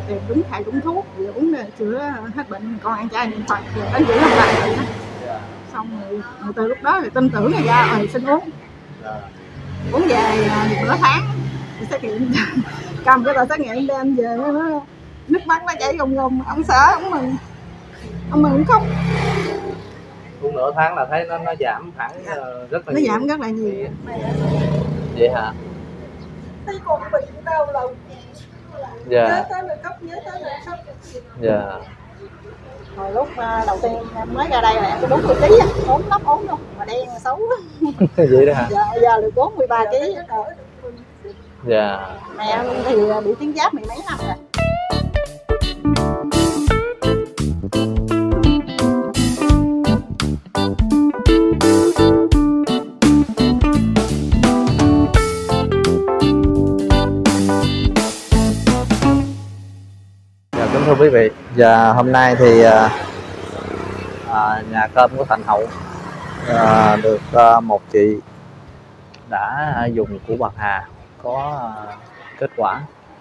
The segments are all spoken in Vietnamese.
tiền đúng thầy đúng thuốc, vừa uống chữa hết bệnh, con ăn chay niệm Phật rồi đến giữ làm lại vậy đó. Xong rồi từ lúc đó thì tin tưởng người ra rồi xin uống. Uống về nửa tháng xét nghiệm cầm cái tờ xét nghiệm đem về nó nước mắt nó chảy ròng ròng, ông sợ ông mừng không. Uống nửa tháng là thấy nó giảm hẳn rất là nó nhiều. Giảm rất là nhiều. Vậy hả? Thấy con bị đau lòng. Dạ. Nhớ tới là khóc, nhớ tới là khóc. Dạ. Hồi lúc đầu tiên em mới ra đây là em có 40 kg, ốm lắm, ốm luôn, mà đen xấu lắm. Vậy đó hả? Giờ được 43 kg. Dạ. Mẹ em thì bị tuyến giáp 10 mấy năm rồi. Kính thưa quý vị, và hôm nay thì nhà cơm của Thành Hậu được một chị đã dùng của Bạc Hà có kết quả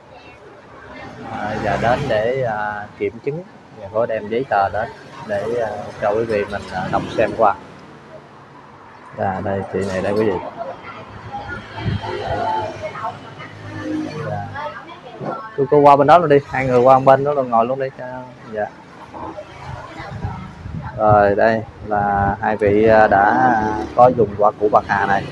và đến để kiểm chứng và có đem giấy tờ đến để cho quý vị mình đọc xem qua. Và đây chị này đây quý vị. Cô qua bên đó luôn đi, hai người qua bên đó luôn, ngồi luôn đi. Dạ. Rồi đây là hai vị đã có dùng quả củ Bạc Hà này.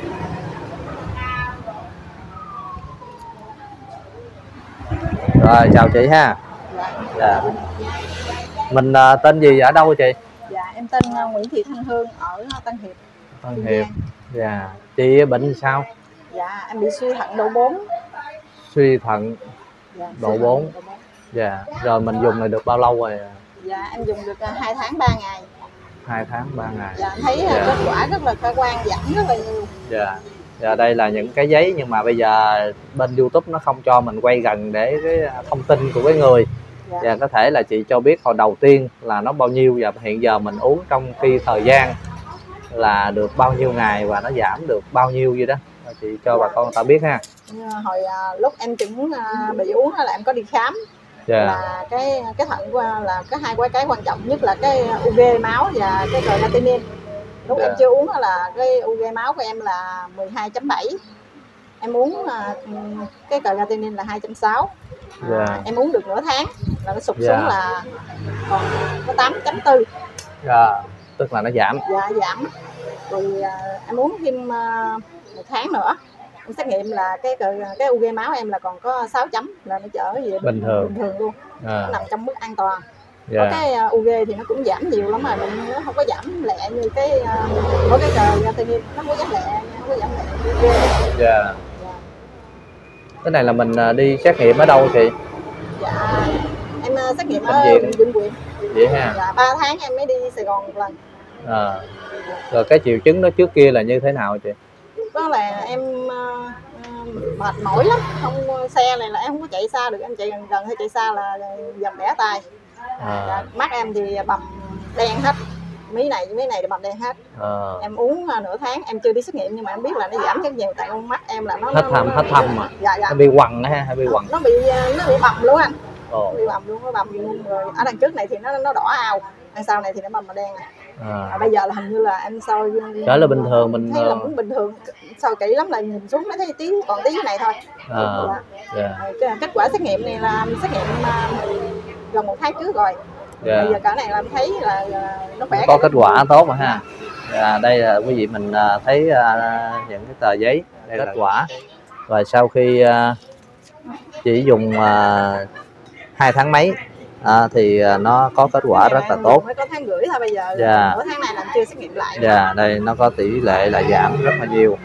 Rồi chào chị ha. Dạ. Mình tên gì, ở đâu chị? Dạ em tên Nguyễn Thị Thanh Hương, ở Tân Hiệp. Tân Hiệp. Dạ. Chị bệnh sao? Dạ em bị suy thận độ 4. Suy thận dạ, độ 4. Dạ. Rồi mình dùng này được bao lâu rồi? Dạ em dùng được 2 tháng 3 ngày. 2 tháng 3 ngày. Dạ thấy kết quả rất là khả quan, giảm rất là nhiều. Dạ. Dạ đây là những cái giấy, nhưng mà bây giờ bên YouTube nó không cho mình quay gần để cái thông tin của cái người. Và có thể là chị cho biết hồi đầu tiên là nó bao nhiêu và hiện giờ mình uống trong khi thời gian là được bao nhiêu ngày và nó giảm được bao nhiêu gì đó. Chị cho bà con người ta biết ha. Hồi lúc em chuẩn bị uống là em có đi khám. Là cái thận của là có hai cái quan trọng nhất là cái UG máu và cái creatinine. Lúc em chưa uống là cái UG máu của em là 12.7. Em uống cái creatinine là 2.6. Em uống được nửa tháng là nó sụt xuống là còn có 8.4. Tức là nó giảm. Dạ giảm. Rồi em uống thêm 1 tháng nữa. Em xét nghiệm là cái UG máu em là còn có 6 chấm, là nó trở về bình thường luôn. Nó nằm trong mức an toàn. Có cái UG thì nó cũng giảm nhiều lắm mà nó không có giảm lẹ như cái có cái creatinine, nó không có giảm lẹ, không có giảm lẹ. Cái này là mình đi xét nghiệm ở đâu chị? Dạ em xét nghiệm ở bệnh viện huyện. Vậy ha. Dạ 3 tháng em mới đi Sài Gòn một lần. Rồi cái triệu chứng đó trước kia là như thế nào chị? Đó là em mệt mỏi lắm, không xe này là em không có chạy xa được, em chạy gần hay chạy xa là dầm bẻ tay. Mắt em thì bầm đen hết, mí này thì bầm đen hết. Em uống nửa tháng, em chưa đi xét nghiệm nhưng mà em biết là nó giảm rất nhiều, tại con mắt em là nó hết thâm mà. Dạ. Nó bị quằn ha, hay bị quằn. Nó bị bầm luôn anh. Bị bầm luôn, nó bầm luôn rồi. Ở đằng trước này thì nó đỏ ao, đằng sau này thì nó bầm màu đen này. Bây giờ là hình như là em soi đó là bình thường, mình thấy là cũng bình thường, soi kỹ lắm là nhìn xuống mới thấy còn tí này thôi. Kết quả xét nghiệm này là xét nghiệm gần 1 tháng trước rồi. Bây giờ cả này là em thấy là nó khỏe, có kết quả tốt mà ha. Đây là quý vị mình thấy những cái tờ giấy kết quả. Và sau khi chỉ dùng 2 tháng mấy thì nó có kết quả rất là tốt. Mới có 1,5 tháng thôi, bây giờ nửa tháng này là chưa xét nghiệm lại. Đây nó có tỷ lệ là giảm rất là nhiều.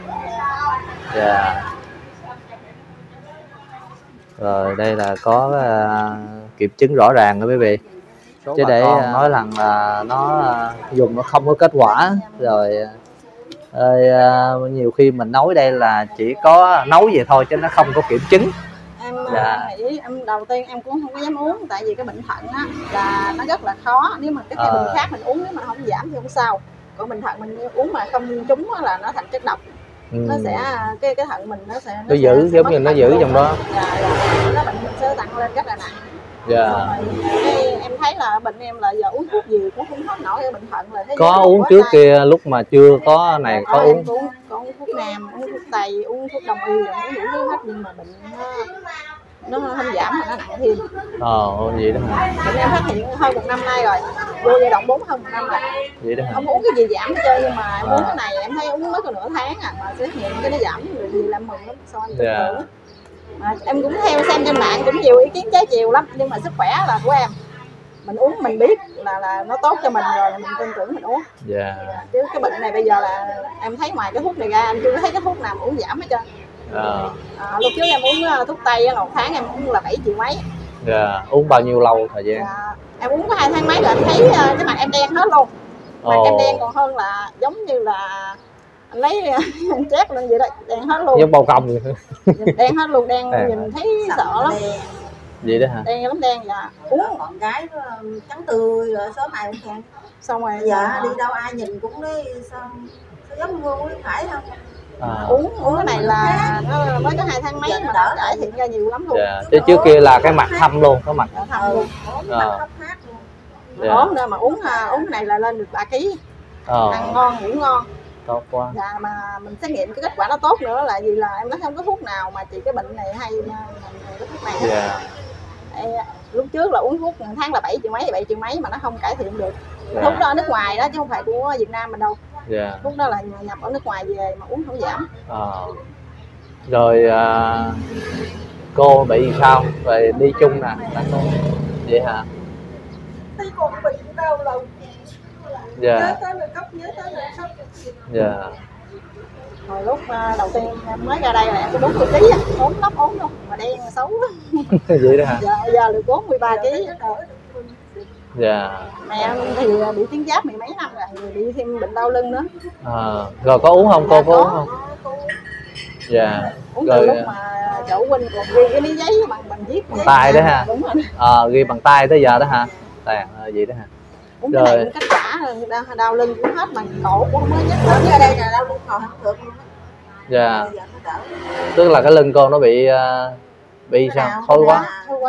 Rồi đây là có kiểm chứng rõ ràng đó quý vị. Chứ để nói rằng là nó dùng nó không có kết quả rồi nhiều khi mình nói đây là chỉ có nấu vậy thôi chứ nó không có kiểm chứng. Em nghĩ em đầu tiên em cũng không có dám uống, tại vì cái bệnh thận á là nó rất là khó. Nếu mà cái bệnh khác mình uống nếu mà không giảm thì không sao, còn bệnh thận mình uống mà không trúng là nó thành chất độc. Nó sẽ cái thận mình nó giữ giống như nó giữ trong đó. Nó bệnh mình sẽ tăng lên rất là nặng. Em thấy là bệnh em là giờ uống thuốc gì cũng không hết nổi, bệnh thận là có uống trước kia lúc mà chưa có này có uống. Có uống thuốc nam, uống thuốc tây, uống thuốc đông y, uống đủ thứ hết nhưng mà bệnh nó không giảm mà nó nặng thêm. Vậy đó hả? Bệnh em phát hiện hơn 1 năm nay rồi, vô giai đoạn 4 hơn 1 năm rồi. Vậy đó hả? Không uống cái gì giảm hết trơn nhưng mà em uống cái này em thấy uống mới có nửa tháng mà xét nghiệm cái nó giảm rồi gì làm mừng lắm, sao anh tin tưởng. Mà em cũng theo xem trên mạng cũng nhiều ý kiến trái chiều lắm nhưng mà sức khỏe là của em, mình uống mình biết là nó tốt cho mình rồi mình tin tưởng mình uống. Chứ cái bệnh này bây giờ là em thấy ngoài cái thuốc này ra em chưa thấy cái thuốc nào mà uống giảm hết trơn. Lúc trước em uống thuốc tây là 1 tháng em uống là 7 triệu mấy. Uống bao nhiêu lâu thời gian? Em uống có 2 tháng mấy là em thấy cái mặt em đen hết luôn. Mặt em đen còn hơn là giống như là anh lấy anh chét lên vậy đó, đen hết luôn. Giống bao công vậy. Đen hết luôn, đen nhìn thấy sợ lắm. Vậy đó hả? Đen lắm, đen dạ. Uống con gái trắng tươi rồi sớm ai cũng khen. Xong rồi dạ đi đâu ai nhìn cũng nói sao giống Ngô Nguyễn Khải không. Uống cái này là nó mới có 2 tháng mấy mà nó cải thiện ra nhiều lắm luôn. Chứ trước kia là cái mặt thâm luôn, có mặt thâm luôn. Ốm nữa mà uống cái này là lên được 3 kg. Ăn ngon, ngủ ngon. Tốt quá. Mà mình xét nghiệm cái kết quả nó tốt nữa là gì là em nói không có thuốc nào mà trị cái bệnh này hay cái thuốc này. Lúc trước là uống thuốc 1 tháng là 7 triệu mấy mà nó không cải thiện được. Thuốc đó ở nước ngoài đó chứ không phải của Việt Nam mình đâu. Thuốc đó là nhập ở nước ngoài về mà uống không giảm. Rồi cô bị sao? Về đi chung nè, vậy hả? Thấy con bị đau lòng. Nhớ tới là khóc, nhớ tới là khóc. Hồi lúc đầu tiên em mới ra đây là em có 40 kg, ốm lắm, ốm luôn, mà đen xấu lắm. Vậy đó hả? Giờ được 43 kg. Mẹ em thì bị tuyến giáp 10 mấy năm rồi, bị thêm bệnh đau lưng nữa. Rồi có uống không cô, có uống không? Uống từ lúc mà chỗ huynh còn ghi cái miếng giấy bằng viết bằng tay đó ha. Đúng rồi. Ghi bằng tay tới giờ đó hả? Vậy đó hả? Uống cái này kết quả đau lưng cũng hết mà cổ cũng không có nhất. Ở đây là đau lưng còn không được luôn. Tức là cái lưng cô nó bị sao? Thôi quá.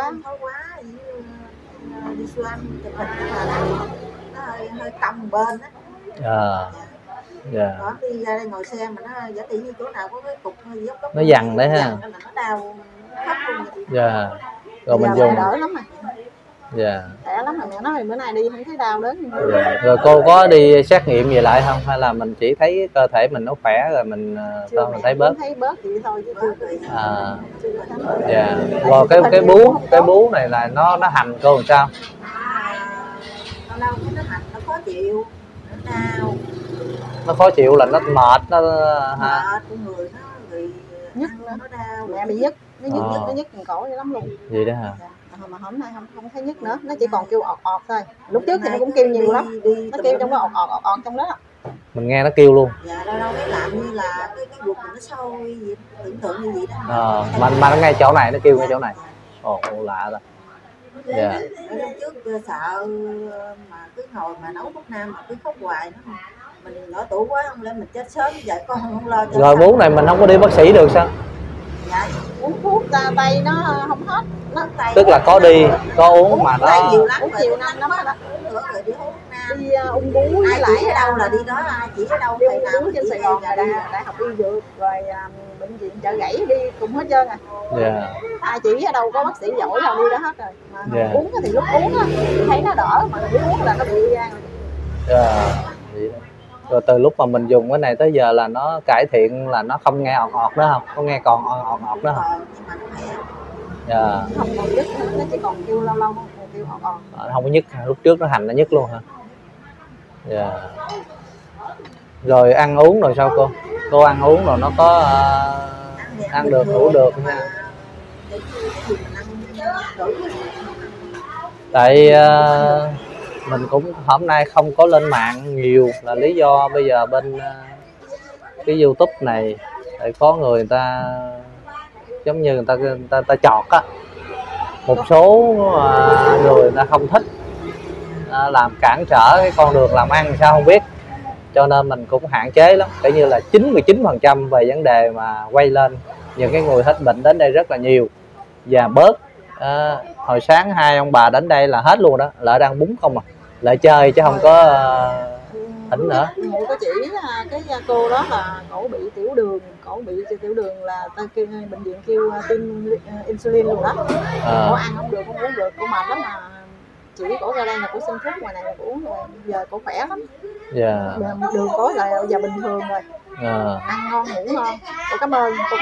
Đi siêu âm chụp hình nó hơi cong bên á. Đó đi ra đây ngồi xe mà nó giả tỷ như chỗ nào có cái cục hơi dốc nó dằn đấy ha. Nó đau khắp luôn. Rồi mình dùng đỡ lắm mà. Khỏe lắm mà mẹ nói bữa nay đi không thấy đau đớn. Rồi cô có đi xét nghiệm gì lại không hay là mình chỉ thấy cơ thể mình nó khỏe rồi mình mình thấy bớt? Thấy bớt vậy thôi chứ chưa. Rồi cái bú này là nó hành cô làm sao? Lâu nó hành nó khó chịu, nó đau. Nó khó chịu là nó mệt nó hả? Mệt con người nó bị nhức nó đau. Mẹ bị nhức, nó nhức cổ vậy lắm luôn. Vậy đó hả? Mà hôm nay không thấy nhức nữa, nó chỉ còn kêu ọt thôi. Lúc trước thì nó cũng kêu nhiều lắm, nó kêu trong đó ọt trong đó. Mình nghe nó kêu luôn. Đâu cái làm như là cái ruột mình nó sâu gì, tưởng tượng như vậy đó. Mà nó ngay chỗ này, nó kêu ngay chỗ này. Lạ rồi. Trước sợ mà cứ ngồi mà nấu thuốc nam mà cứ khóc hoài nó mình nhỏ tuổi quá không lẽ mình chết sớm vậy con không lo cho. Rồi bú này mình không có đi bác sĩ được sao? Uống thuốc tay nó không hết. Tức là có đi, có uống mà nó nhiều lắm, uống nhiều năm lắm đó. Rồi đi hút nam. Đi ung bú với lại ở đâu là đi đó, chỉ ở đâu đi ung bú trên Sài Gòn là đại học y dược rồi bệnh viện Chợ Gãy đi cùng hết trơn ai chỉ ở đâu có bác sĩ giỏi nào đi đó hết rồi. Mà uống thì lúc uống á thấy nó đỡ mà lúc uống là nó bị gan rồi. Rồi từ lúc mà mình dùng cái này tới giờ là nó cải thiện, là nó không nghe ọt nữa không? Có nghe còn ọt nữa không? Không còn nhức, nó chỉ còn kêu lâu lâu còn kêu ọt. Không có nhức, lúc trước nó hành nó nhức luôn hả? Rồi ăn uống rồi sao cô? Cô ăn uống rồi nó có ăn được, ngủ được nha. Tại mình cũng hôm nay không có lên mạng nhiều là lý do bây giờ bên cái YouTube này tại có người ta giống như người ta chọt á, một số người ta không thích làm cản trở cái con đường làm ăn sao không biết, cho nên mình cũng hạn chế lắm, kể như là 99% về vấn đề mà quay lên những cái người hết bệnh đến đây rất là nhiều và bớt Hồi sáng hai ông bà đến đây là hết luôn đó, lại đang bún không à, lại chơi chứ không có thỉnh nữa. Mụ có chỉ cái cô đó là cổ bị tiểu đường, là ta kêu bệnh viện kêu tiêm insulin luôn đó. Cổ ăn không được, không uống được, cổ mệt lắm mà chỉ cổ ra đây là cổ xin thuốc ngoài này là cổ uống rồi, giờ cổ khỏe lắm. Đường cổ là giờ bình thường rồi. Ăn ngon ngủ ngon. Cô cảm ơn cô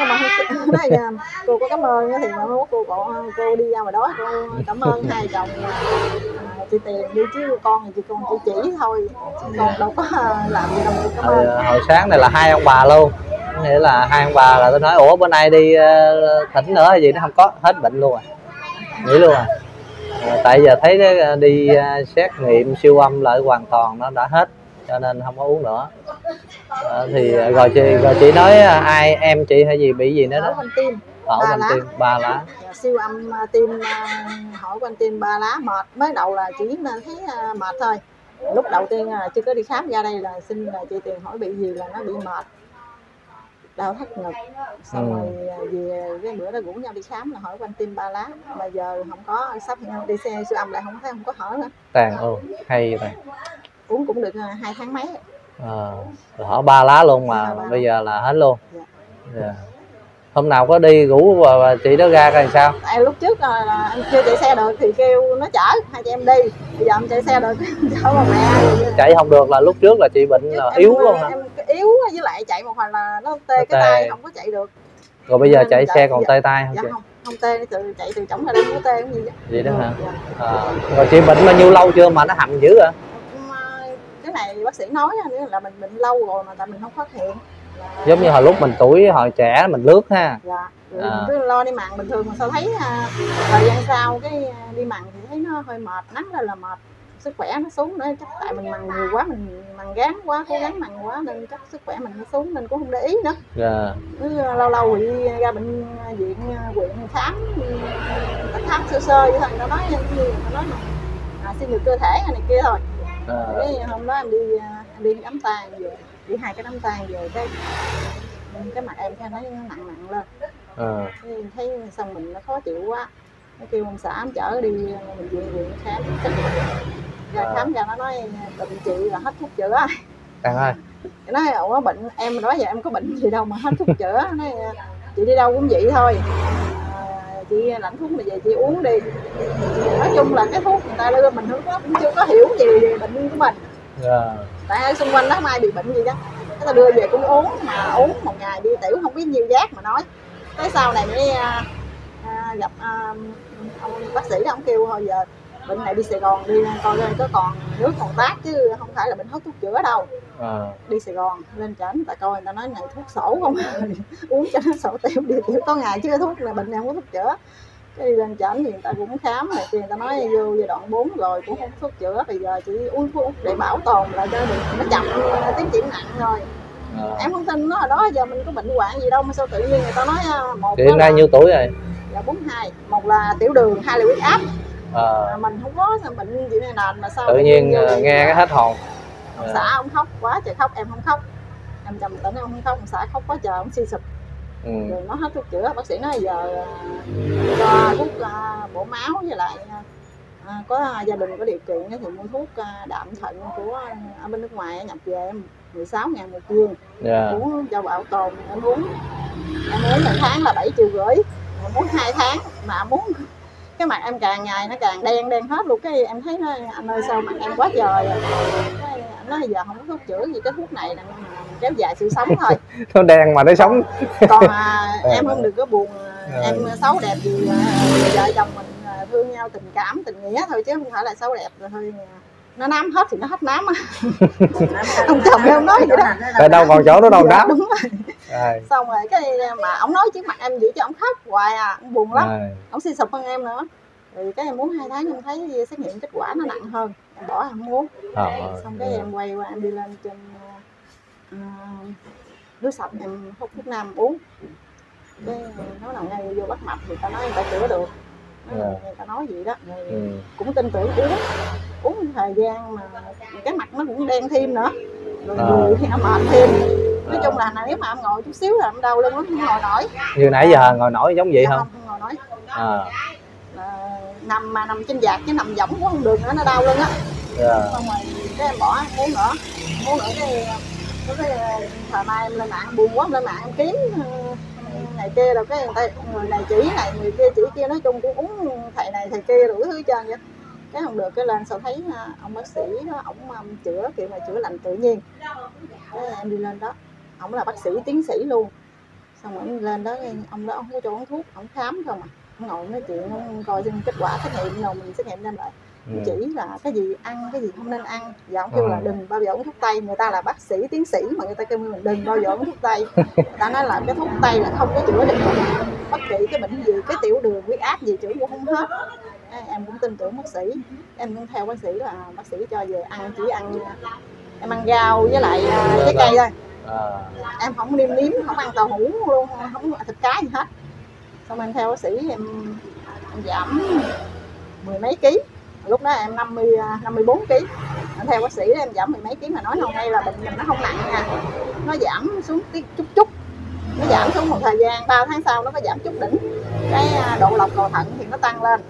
có cảm ơn thì cô đi ra ngoài đó cô cảm ơn hai chồng chị Tiền đi chứ con thì con chỉ thôi, con đâu có làm gì đâu. Cô cảm ơn. Hồi sáng này là hai ông bà luôn, nghĩa là hai ông bà là tôi nói ủa bữa nay đi thỉnh nữa hay gì, nó không có, hết bệnh luôn nghỉ luôn tại giờ thấy đi xét nghiệm siêu âm lại hoàn toàn nó đã hết cho nên không có uống nữa. Thì rồi chị nói ai em chị hay gì bị gì nữa đó? Hở van tim 3 lá. Siêu âm tim hỏi van tim 3 lá, mệt. Mới đầu là chỉ thấy mệt thôi. Lúc đầu tiên chưa có đi khám ra đây là xin là chị Tiền hỏi bị gì là nó bị mệt, đau thắt ngực. Xong rồi về cái bữa đó rủ nhau đi khám là hỏi van tim 3 lá, mà giờ không có, sắp đi xe siêu âm lại không thấy, không có hở nữa. Tàn hay vậy. Uống cũng được 2 tháng mấy. Hở 3 lá luôn mà bây giờ là hết luôn. Hôm nào có đi rủ bà chị đó ra coi sao? Tại lúc trước là em chưa chạy xe được thì kêu nó chở hai chị em đi, bây giờ em chạy xe được chở bà mẹ. Chạy không được là lúc trước là chị bệnh là yếu luôn hả? Em yếu với lại chạy một hồi là nó tê cái tay, không có chạy được. Rồi bây giờ chạy xe còn tê tay không chị? Không tê, chạy từ trống ra đây không có tê cái gì vậy đó hả? Rồi chị bệnh bao nhiêu lâu chưa mà nó hầm dữ à? Cái này bác sĩ nói là mình bệnh lâu rồi mà tại mình không phát hiện. Giống như hồi lúc mình tuổi hồi trẻ mình lướt ha. Cứ lo đi mặn bình thường mà sao thấy thời gian sau cái đi mặn thì thấy nó hơi mệt, nắng lên là mệt, sức khỏe nó xuống nữa. Chắc tại mình mặn nhiều quá, mình mặn gán quá, cố gắng mặn quá nên chắc sức khỏe mình nó xuống nên cũng không để ý nữa. Cứ lâu lâu thì đi ra bệnh viện huyện khám, khám sơ sơ vậy thôi, nó nói xin được cơ thể này kia thôi. Cái hôm đó em đi đám tang về, đi 2 cái đám tang về cái mặt em thấy nó nặng lên. Thấy xong mình nó khó chịu quá, nó kêu ông xã em chở đi bệnh viện khám. Ra khám ra nó nói bệnh chị là hết thuốc chữa. Ơi nói ủa bệnh em đó giờ em có bệnh gì đâu mà hết thuốc chữa. Nói chị đi đâu cũng vậy thôi, chị lãnh thuốc này về chị uống đi. Nói chung là cái thuốc người ta đưa mình cũng chưa có hiểu gì về bệnh của mình. Tại xung quanh nó không ai bị bệnh gì đó, người ta đưa về cũng uống, mà uống một ngày đi tiểu không biết nhiêu giác mà nói. Tới sau này mới gặp ông bác sĩ đó, ông kêu thôi giờ bệnh này đi Sài Gòn đi coi có còn nước còn tát chứ không phải là bệnh hết thuốc chữa đâu. Đi Sài Gòn lên trển người ta coi, người ta nói này thuốc sổ không uống cho nó sổ tiểu đi tiểu có ngày chứ thuốc là bệnh này không có thuốc chữa. Cái đi lên trển thì người ta cũng khám này kia, người ta nói vô giai đoạn 4 rồi cũng không có thuốc chữa, bây giờ chỉ uống thuốc để bảo tồn lại cho nó chậm tiến triển nặng rồi. Em không tin nó hồi đó giờ mình có bệnh hoạn gì đâu mà sao tự nhiên người ta nói một chị nay nhiêu tuổi rồi? Dạ 42, một là tiểu đường, 2 là huyết áp. Mình không có bệnh gì này nền mà sao tự nhiên nghe cái hết hồn. Ông xã ông khóc quá trời khóc, em không khóc, em trầm tĩnh, ông không khóc, ông xã khóc quá trời, ông suy sụp. Rồi nó hết thuốc chữa, bác sĩ nói giờ cho thuốc bổ máu, với lại có gia đình có điều kiện thì mua thuốc đạm thận của ở bên nước ngoài nhập về 16.000 một viên. Uống cho bảo tồn. Em uống một tháng là 7,5 triệu, em uống 2 tháng mà muốn cái mặt em càng ngày nó càng đen hết luôn. Cái em thấy nó anh ơi sao mặt em quá trời rồi. Cái anh nói giờ không có thuốc chữa gì, cái thuốc này là kéo dài sự sống thôi. Nó đen mà nó sống. Còn em không được có buồn em xấu đẹp gì, vợ chồng mình thương nhau tình cảm tình nghĩa thôi chứ không phải là xấu đẹp rồi thôi. Nó nám hết thì nó hết nám á. Ông chồng em nói vậy đó. Tại đâu còn chỗ nó đâu nám. Đúng rồi. Xong rồi cái mà ông nói trước mặt em vậy cho ông khóc hoài ông buồn lắm. Ông suy sụp hơn em nữa. Rồi cái em muốn 2 tháng em thấy xét nghiệm kết quả nó nặng hơn, em bỏ em muốn. Xong cái em quay qua em đi lên trên nước sạch em hút thuốc nam uống. Cái nói nào ngay vô bắt mạch thì ta nói người ta chữa được. Người ta nói gì đó cũng tin tưởng uống thời gian mà cái mặt nó cũng đen thêm nữa, rồi người thì nó mệt thêm. Nói chung là nếu mà em ngồi chút xíu là em đau lưng lắm, không ngồi nổi. Như nãy giờ ngồi nổi giống vậy không? Không ngồi nổi. nằm trên vạt chứ nằm võng cũng không được nữa, nó đau lưng á. Xong rồi cái em bỏ muốn nữa cái thời nay em lên mạng buồn quá, em lên mạng em kiếm này kia rồi cái người này chỉ này người kia chỉ kia, nói chung cũng uống thầy này thầy kia đủ thứ hết trơn vậy. Cái không được, cái lên sau thấy ông bác sĩ đó, ổng chữa kiểu mà chữa lành tự nhiên. Cái em đi lên đó, ổng là bác sĩ tiến sĩ luôn. Xong rồi lên đó ông đó không có cho uống thuốc, ổng khám không à, ông ngồi nói chuyện, ông coi xem kết quả xét nghiệm nào mình xét nghiệm đem lại. Chỉ là cái gì ăn, cái gì không nên ăn. Và ông kêu là đừng bao giờ uống thuốc tây. Người ta là bác sĩ tiến sĩ mà người ta kêu mình đừng bao giờ uống thuốc tây. Người ta nói là cái thuốc tây là không có chữa được bất kỳ cái bệnh gì, cái tiểu đường, huyết áp gì chữa cũng không hết. Em cũng tin tưởng bác sĩ, em cũng theo bác sĩ là bác sĩ cho về ăn, chỉ ăn em ăn rau với lại trái cây thôi. Em không nêm nếm, không ăn tàu hũ luôn, không thịt cá gì hết. Xong em theo bác sĩ em giảm 10 mấy ký. Lúc đó em 54 kg. Theo bác sĩ em giảm 10 mấy ký mà nói hôm nay là bệnh mình nó không nặng nha. Nó giảm xuống chút. Nó giảm xuống một thời gian 3 tháng sau nó có giảm chút đỉnh. Cái độ lọc cầu thận thì nó tăng lên.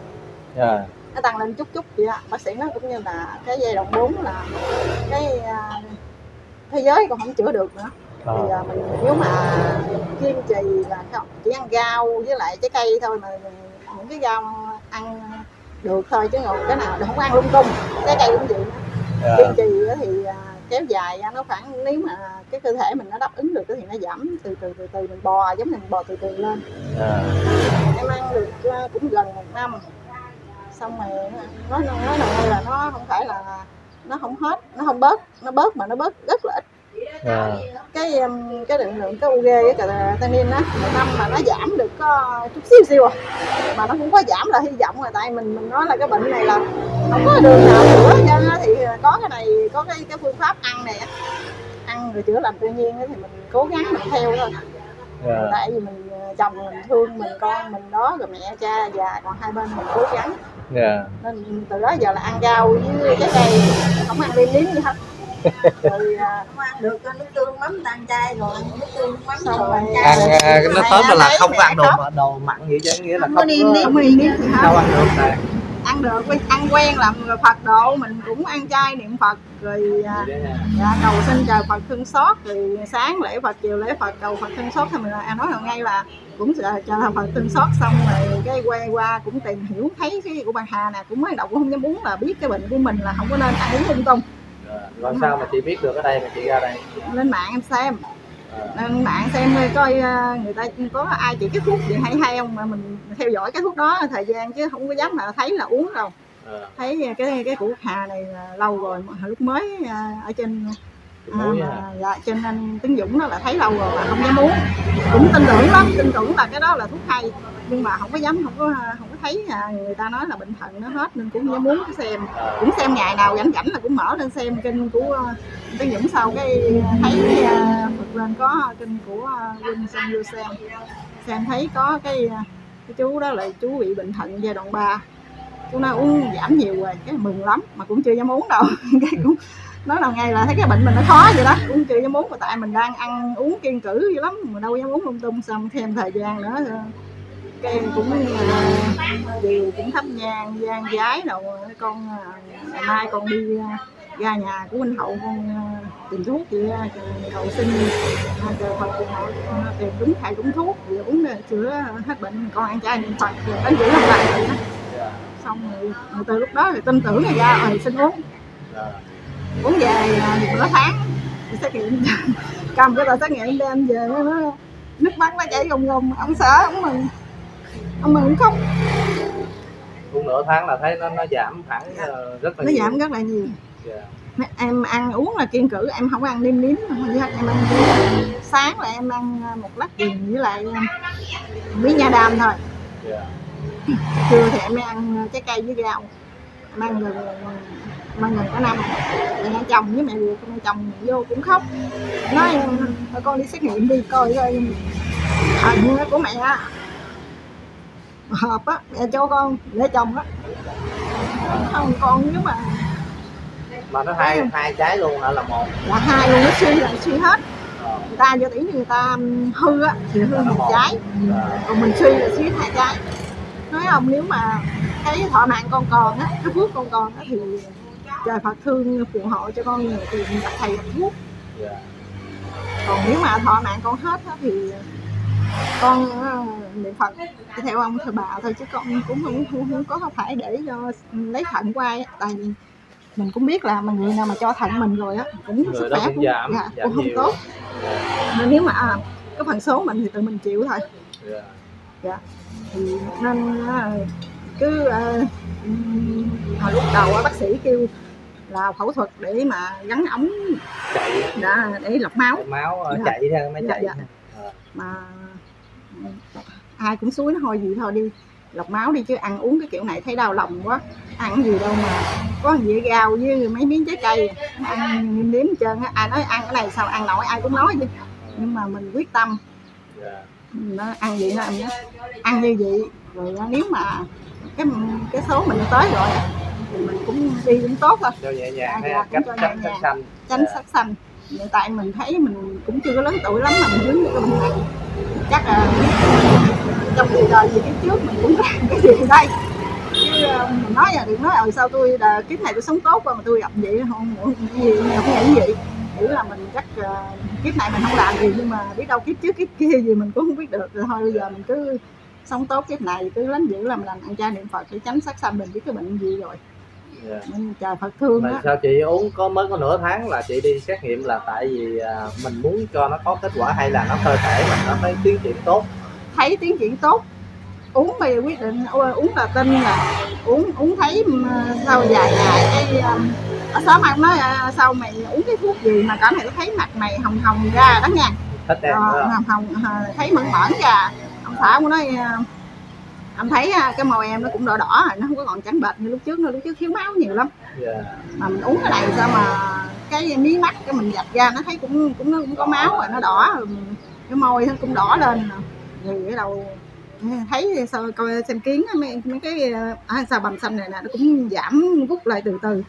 Nó tăng lên chút vậy đó. Bác sĩ nói cũng như là cái giai đoạn 4 là cái thế giới còn không chữa được nữa. Thì mình nếu mà kiên trì là không, chỉ ăn rau với lại trái cây thôi, mà những cái rau ăn được thôi chứ còn cái nào không ăn lung tung, trái cây cũng vậy nữa. Kiên trì thì kéo dài nó khoảng, nếu mà cái cơ thể mình nó đáp ứng được thì nó giảm từ mình bò, giống như mình bò từ từ lên. Em ăn được cũng gần 1 năm. Xong rồi nói là nó không phải là nó không hết, nó không bớt, nó bớt mà nó bớt rất là ít. Cái lượng cái UG cái creatinine á, 1 năm mà nó giảm được có chút xíu à, mà nó cũng có giảm là hy vọng là tại mình nói là cái bệnh này là không có đường nào chữa cho, thì có cái này, có cái phương pháp ăn này, ăn rồi chữa lành tự nhiên thì mình cố gắng mình theo thôi. Tại vì mình chồng mình thương mình, con mình đó, rồi mẹ cha già còn hai bên mình cố gắng. Nên từ đó giờ là ăn rau với trái cây, không ăn nêm nếm gì hết. Rồi không ăn được nước tương mắm tan chay, rồi ăn nước tương mắm rồi ăn nó tóm là không có ăn đồ mặn gì chứ, nghĩa là không có nêm nếm đâu ăn được này. Ăn được, ăn quen làm Phật độ mình cũng ăn chay niệm Phật rồi cầu xin trời Phật thương xót, rồi sáng lễ Phật chiều lễ Phật cầu Phật thương xót. Thì mình nói hồi ngay là cũng trời Phật thương xót, xong rồi cái qua cũng tìm hiểu thấy cái của bà Hà nè, cũng mới đầu cũng không dám uống, là biết cái bệnh của mình là không có nên ăn uống lung tung. Làm sao mà chị biết được ở đây mà chị ra đây? Lên mạng em xem. Lên mạng xem coi người ta có ai chỉ cái thuốc gì hay không, mà mình theo dõi cái thuốc đó thời gian chứ không có dám mà thấy là uống đâu. Thấy cái của Hà này là lâu rồi, lúc mới ở trên trên anh Tấn Dũng đó là thấy lâu rồi mà không dám uống. Cũng tin tưởng lắm, tin tưởng là cái đó là thuốc hay, nhưng mà không có dám, không có thấy người ta nói là bệnh thận nó hết nên cũng không dám uống. Xem cũng xem ngày nào rảnh là cũng mở lên xem kênh của Tấn Dũng, sau cái thấy Phật lên có kênh của Vinh, xong vô xem thấy có cái chú đó là chú bị bệnh thận giai đoạn 3. Chú nói uống giảm nhiều rồi, cái mừng lắm mà cũng chưa dám uống đâu. Cái cũng nói là ngay là thấy cái bệnh mình nó khó vậy đó, cũng chưa dám uống, mà tại mình đang ăn uống kiêng cữ dữ lắm mà đâu dám uống lung tung. Xong thêm thời gian nữa cái cũng điều cũng thắp nhang giái đâu, con ngày mai con đi ra nhà của Minh Hậu con tìm thuốc gì cầu xin trời Phật tìm đúng thầy đúng thuốc rồi uống chữa hết bệnh, con ăn chay niệm Phật rồi đến chữa làm lại vậy đó. Xong rồi từ lúc đó thì tin tưởng rồi ra rồi xin uống về nửa tháng xét nghiệm cầm cái tờ xét nghiệm đem về nó nước mắt nó chảy ròng ròng, ông sợ ông mừng khóc. Uống nửa tháng là thấy nó giảm hẳn rất là nó nhiều. Giảm rất là nhiều. Em ăn uống là kiêng cữ, em không ăn nêm nếm gì hết. Em ăn sáng là em ăn một lát gừng với lại miếng nha đam thôi. Trưa thì em ăn trái cây với rau. Em ăn gần cả năm. Mẹ chồng với mẹ ruột chồng vô cũng khóc, nói thôi con đi xét nghiệm đi coi thận của mẹ hợp á, mẹ cho con để chồng á, không con nếu mà nó hai trái luôn hả, là một là hai luôn, nó suy hết. Người ta do tỷ người ta hư á thì hư một trái, còn mình suy là suy 2 trái. Nói không, nếu mà cái thọ mạng con còn á, cái phước con còn á, thì trời Phật thương phù hộ cho con nhiều tiền gặp thầy gặp thuốc. Còn nếu mà thọ mạng con hết á, thì con niệm Phật theo ông thờ bà thôi, chứ con cũng không có phải để cho lấy thận qua. Tại vì mình cũng biết là người nào mà cho thận mình rồi á cũng sức khỏe cũng không tốt. Nên nếu mà cái phần số mình thì tự mình chịu thôi. Thì nên cứ hồi lúc đầu bác sĩ kêu là phẫu thuật để mà gắn ống chạy để lọc máu chạy theo máy chạy. Mà ai cũng xúi nó thôi gì thôi đi lọc máu đi, chứ ăn uống cái kiểu này thấy đau lòng quá. Ăn gì đâu mà có gì gạo với mấy miếng trái cây ăn nghiêm điếm hết trơn á. Ai nói ăn cái này sao ăn nổi, ai cũng nói chứ, nhưng mà mình quyết tâm. Nó ăn gì nó ăn như vậy rồi, nếu mà cái số mình tới rồi thì mình cũng đi cũng tốt thôi. Cho nhẹ nhàng, tránh sắc xanh. Hiện tại mình thấy mình cũng chưa có lớn tuổi lắm mà mình dính cái bệnh này, chắc là trong cuộc đời gì kiếp trước mình cũng làm cái gì đây, chứ mình nói là đừng nói sao tôi là kiếp này tôi sống tốt mà tôi gặp vậy không gì không nghĩ vậy. Chỉ là mình chắc kiếp này mình không làm gì, nhưng mà biết đâu kiếp trước kiếp kia gì mình cũng không biết được. Rồi thôi bây giờ mình cứ sống tốt kiếp này, cứ lánh dữ làm lành, ăn chay niệm Phật để tránh sát sanh. Mình biết cái bệnh gì rồi. Nên trời Phật thương mà đó. Sao chị uống mới có nửa tháng là chị đi xét nghiệm là tại vì mình muốn cho nó có kết quả, hay là nó cơ thể mình nó thấy tiến triển tốt? Thấy tiến triển tốt, uống bây giờ quyết định uống là tin là uống thấy sau vài ngày cái ở xóm ông nói sao mày uống cái thuốc gì mà cả này tôi thấy mặt mày hồng hồng ra đó nha, hồng thấy mẫn mởn ra. Ông xã cũng nói anh thấy cái màu em nó cũng đỏ đỏ rồi, nó không có còn trắng bệch như lúc trước nữa. Lúc trước thiếu máu nhiều lắm. Mà mình uống cái này sao mà cái mí mắt cái mình dạch ra nó thấy cũng có máu rồi, nó đỏ rồi, cái môi nó cũng đỏ lên rồi. Cái đầu thấy sao coi xem kiến mấy cái sao bầm xanh này nè nó cũng giảm vút lại từ từ.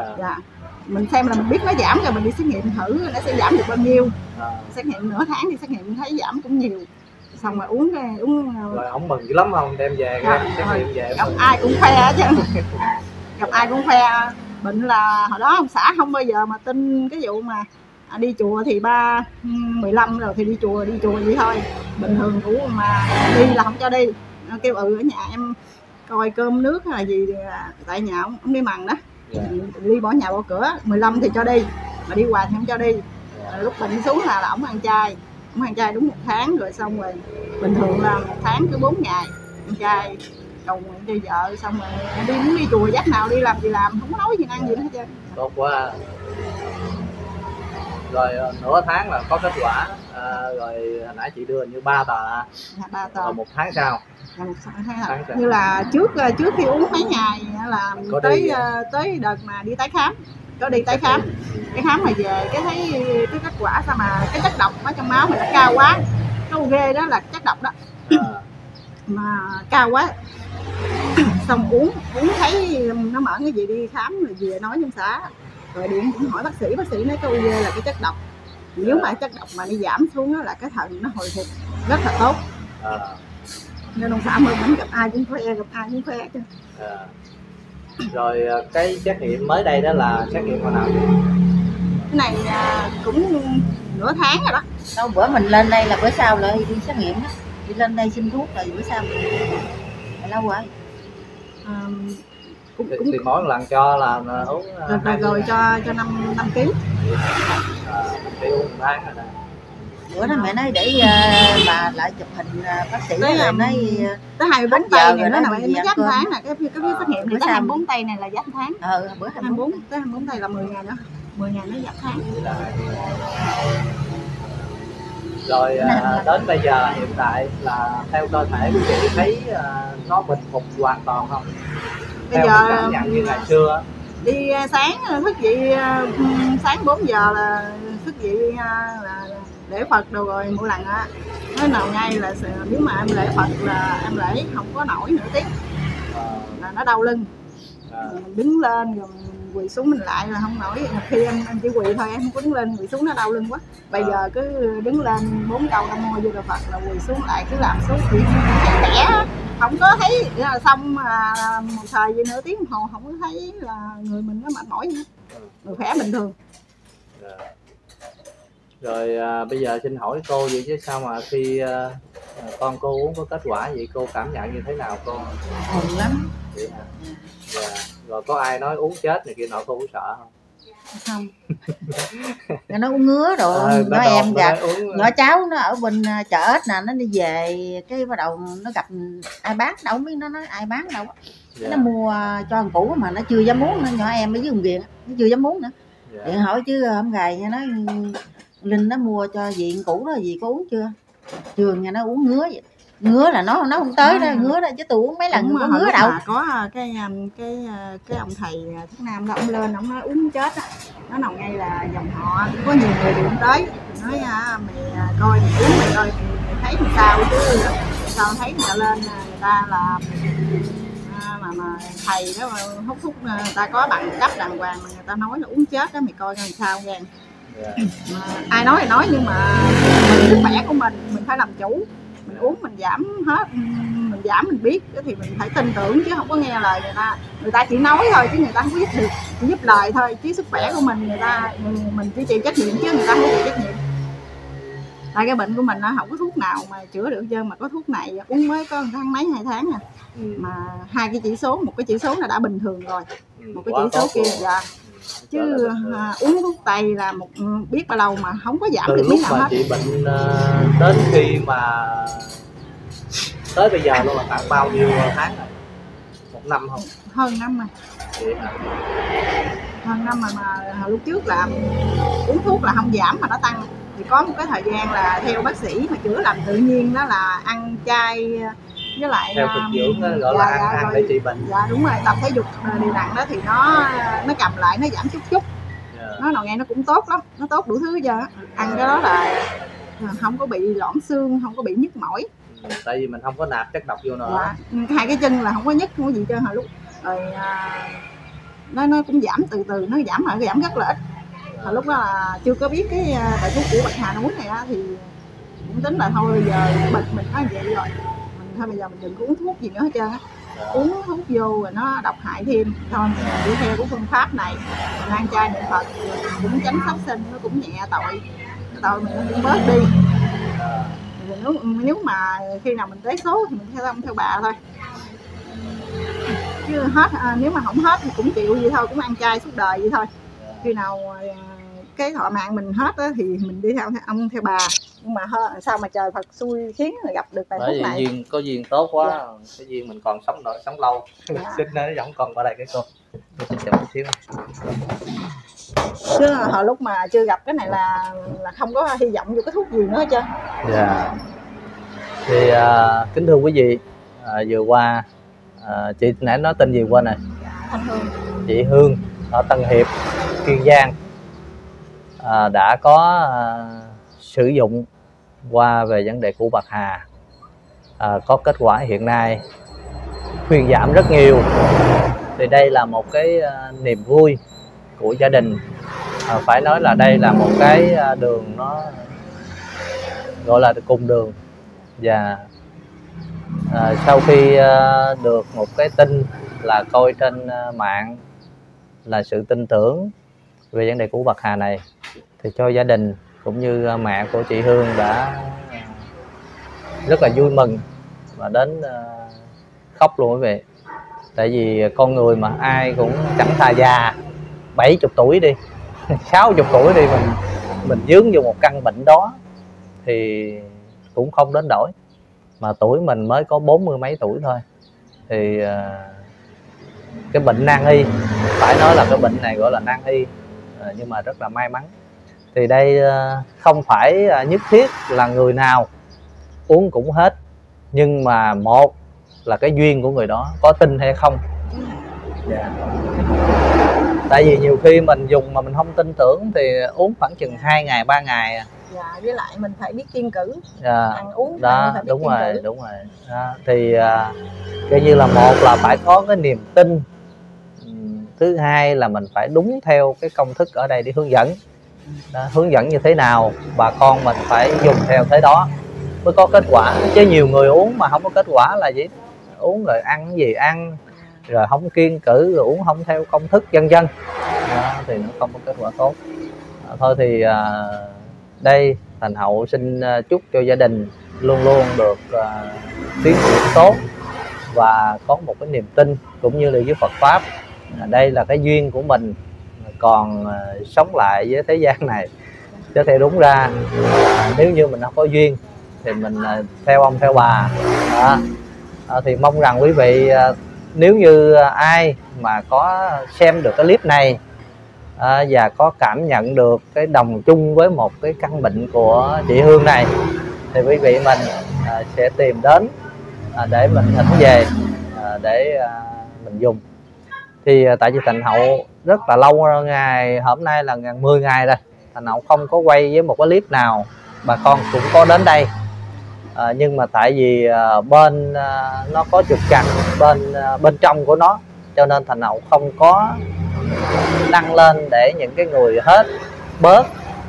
Mình xem là mình biết nó giảm rồi mình đi xét nghiệm thử nó sẽ giảm được bao nhiêu. Xét nghiệm nửa tháng thì xét nghiệm thấy giảm cũng nhiều. Xong rồi uống rồi ông mừng dữ lắm không, đem về xét nghiệm về gặp ai cũng khoe chứ. Gặp ai cũng khoe. Bệnh là hồi đó ông xã không bao giờ mà tin cái vụ mà đi chùa thì 15 rồi thì đi chùa vậy thôi. Bình thường của mà đi là không cho đi. Nó kêu ở nhà em coi cơm nước hay là gì tại nhà ông đi mần đó. Đi bỏ nhà bỏ cửa. 15 thì cho đi, mà đi hoài thì không cho đi. Lúc bệnh xuống là ổng ăn chay. Ổng ăn chay đúng 1 tháng rồi, xong rồi bình thường là 1 tháng cứ 4 ngày ăn chay cầu nguyện cho vợ. Xong rồi muốn đi chùa dắt nào đi làm gì làm, không có nói gì ăn gì hết trơn. Tốt quá. Rồi nửa tháng là có kết quả. Rồi hồi nãy chị đưa như 3 tờ. 3 tờ. Rồi 1 tháng sau. Như là trước khi uống mấy ngày là tới đợt mà đi tái khám, có đi tái khám. Cái khám mà về cái thấy cái kết quả sao mà cái chất độc ở trong máu mình nó cao quá. Cái ghê đó là chất độc đó. Mà cao quá. Xong uống thấy nó mở cái gì đi khám rồi về nói trong xã. Rồi điện cũng hỏi bác sĩ nói cái ghê là cái chất độc. Nếu mà chất độc mà đi giảm xuống đó là cái thận nó hồi phục rất là tốt. Nên ông xã mình gặp ai cũng khoe chứ. Rồi cái xét nghiệm mới đây đó là xét nghiệm hồi nào? Cái này cũng nửa tháng rồi đó. Đâu bữa mình lên đây là bữa sau lại đi xét nghiệm đó. Đi lên đây xin thuốc rồi bữa sau mình lâu rồi. Thì mỗi lần cho là uống rồi cho 5 kg. 5 kg uống 1 tháng rồi đó. Bữa đó mẹ nói để bà lại chụp hình bác sĩ rồi nói tới 24 tây này nó nằm nó dắt tháng nè, cái xét nghiệm này tới 24 tây này là dắt tháng. Bữa 24 tới 24 tây là 10 ngày nữa. 10 ngày nó dắt tháng. Rồi đến bây giờ hiện tại là theo cơ thể của chị thấy nó bình phục hoàn toàn không? Bây giờ cảm nhận như ngày xưa đi sáng thức dậy sáng 4 giờ là thức dậy là lễ Phật đồ rồi mỗi lần á nói nào ngay là nếu mà em lễ Phật là em lễ không có nổi nửa tiếng là nó đau lưng. Mình đứng lên rồi mình quỳ xuống mình lại là không nổi. Khi em chỉ quỳ thôi, em không có đứng lên, quỳ xuống nó đau lưng quá. Bây giờ cứ đứng lên 4 câu Nam Mô A Di Đà Phật là quỳ xuống lại cứ làm xuống thì khỏe. không có thấy xong một thời gì nửa tiếng đồng hồ không có thấy là người mình nó mệt mỏi nữa, người khỏe bình thường. Rồi bây giờ xin hỏi cô vậy chứ sao mà khi con cô uống có kết quả vậy cô cảm nhận như thế nào cô? Mừng lắm. Vậy hả? Dạ. Rồi có ai nói uống chết này kia nọ cô có sợ không? Không. Nó uống ngứa rồi, nó em gặp nhỏ cháu nó ở bên chợ ếch nè, nó đi về cái bắt đầu nó gặp ai bán đâu không biết, nó nói ai bán đâu. Dạ. Nó mua cho thằng cũ mà nó chưa dám uống nữa, nhỏ em ở dưới Hồng Ghiền nó chưa dám uống nữa. Dạ. Điện hỏi chứ hôm gầy nha, nói Linh nó mua cho dì cũ đó, dì có uống chưa? Chưa, nghe nó uống ngứa vậy. Ngứa là nó không tới đó, ngứa đó chứ tôi uống mấy lần có ngứa đâu. Có cái ông thầy Thuốc Nam đó, ông lên ông nói uống chết á, nó nằm ngay là dòng họ, có nhiều người điện tới nói mày coi mày uống mày coi mày thấy làm sao chứ sao thấy người ta lên người ta là mà thầy đó mà hút thuốc, người ta có bằng cấp đàng hoàng mà người ta nói là uống chết đó, mày coi làm sao gan. Ai nói thì nói nhưng mà sức khỏe của mình phải làm chủ, mình uống mình giảm hết, mình giảm mình biết thì mình phải tin tưởng chứ không có nghe lời người ta chỉ nói thôi chứ người ta không biết được, chỉ giúp lời thôi chứ sức khỏe của mình mình chỉ chịu trách nhiệm chứ người ta không chịu trách nhiệm. Tại cái bệnh của mình nó không có thuốc nào mà chữa được trơn, mà có thuốc này uống mới có 1 tháng mấy 2 tháng à. Mà 2 cái chỉ số, một cái chỉ số là đã bình thường rồi, một cái chỉ số kia dạ. Chứ uống thuốc tây là biết bao lâu mà không có giảm từ được miếng nào hết. Chị bệnh đến khi mà tới bây giờ luôn là khoảng bao nhiêu tháng rồi? 1 năm không? Hơn năm mà. Hơn năm mà lúc trước là uống thuốc là không giảm mà nó tăng. Thì có một cái thời gian là theo bác sĩ mà chữa lành tự nhiên đó là ăn chay với lại theo thực dưỡng đó, gọi là ăn để trị bệnh. Dạ đúng rồi, tập thể dục đều đặn đó thì nó cầm lại, nó giảm chút chút. Nó nào nghe nó cũng tốt lắm, nó tốt đủ thứ giờ. Ăn cái đó là không có bị loãng xương, không có bị nhức mỏi. Tại vì mình không có nạp chất độc vô nữa. Dạ. 2 cái chân là không có nhức, không có gì trơn hồi lúc. Rồi nó cũng giảm từ từ, nó giảm lại, giảm rất là ít. Hồi lúc đó là chưa có biết cái bài thuốc của Bạch Hà Núi này á, thì cũng tính là thôi bây giờ bệnh mình có vậy rồi, mình thôi bây giờ mình đừng có uống thuốc gì nữa hết trơn á. Uống thuốc vô rồi nó độc hại thêm, thôi mình đi theo của phương pháp này, mình ăn chay niệm Phật cũng tránh sát sinh, nó cũng nhẹ tội mình nó cũng bớt đi. Nếu mà khi nào mình tới số thì mình theo bà thôi, chứ hết nếu mà không hết thì cũng chịu vậy thôi, cũng ăn chay suốt đời vậy thôi. Khi nào cái thọ mạng mình hết á, thì mình đi theo ông theo bà, nhưng mà sao mà trời Phật xui khiến gặp được bài thuốc này. Duyên có duyên tốt quá. Dạ. Cái duyên mình còn sống lâu. Dạ. Xin nó vẫn còn qua đây cái cô. Tôi xin chào một xíu. Chứ hồi lúc mà chưa gặp cái này là không có hy vọng vô cái thuốc gì nữa hết trơn. Dạ. Thì kính thưa quý vị, vừa qua chị nãy nói tên gì quên này? Thanh Hương. Chị Hương ở Tân Hiệp, Kiên Giang đã có sử dụng qua về vấn đề của Bạc Hà, có kết quả hiện nay khuyên giảm rất nhiều. Thì đây là một cái niềm vui của gia đình. Phải nói là đây là một cái đường nó gọi là cùng đường. Và sau khi được một cái tin là coi trên mạng là sự tin tưởng về vấn đề của Bạc Hà này, thì cho gia đình cũng như mẹ của chị Hương đã rất là vui mừng và đến khóc luôn quý vị. Tại vì con người mà ai cũng chẳng thà già 70 tuổi đi 60 tuổi đi, mình dướng vô một căn bệnh đó thì cũng không đến đổi. Mà tuổi mình mới có 40 mấy tuổi thôi thì cái bệnh nan y, phải nói là cái bệnh này gọi là nan y, nhưng mà rất là may mắn. Thì đây không phải nhất thiết là người nào uống cũng hết, nhưng mà một là cái duyên của người đó có tin hay không. Yeah. Tại vì nhiều khi mình dùng mà mình không tin tưởng thì uống khoảng chừng 2 ngày 3 ngày. Dạ, với lại mình phải biết kiêng cữ. Ăn uống đó, phải biết đúng rồi. Đó. Thì coi như là một là phải có cái niềm tin, thứ hai là mình phải đúng theo cái công thức ở đây để hướng dẫn. Đó, hướng dẫn như thế nào bà con mình phải dùng theo thế đó mới có kết quả. Chứ nhiều người uống mà không có kết quả là gì? uống, rồi ăn cái gì ăn, rồi không kiêng cữ, rồi uống không theo công thức vân vân, thì nó không có kết quả tốt. Thôi thì đây Thành Hậu xin chúc cho gia đình luôn luôn được tiến triển tốt và có một cái niềm tin cũng như là với Phật pháp. Đây là cái duyên của mình còn sống lại với thế gian này, chứ theo đúng ra nếu như mình không có duyên thì mình theo ông theo bà. Thì mong rằng quý vị nếu như ai mà có xem được cái clip này và có cảm nhận được cái đồng chung với một cái căn bệnh của chị Hương này, thì quý vị mình sẽ tìm đến để mình thỉnh về để mình dùng. Thì tại vì Thành Hậu rất là lâu, ngày hôm nay là 10 ngày rồi, Thành Hậu không có quay với một cái clip nào bà con cũng có đến đây. Nhưng mà tại vì bên nó có trục trặc bên trong của nó, cho nên Thành Hậu không có đăng lên để những cái người hết bớt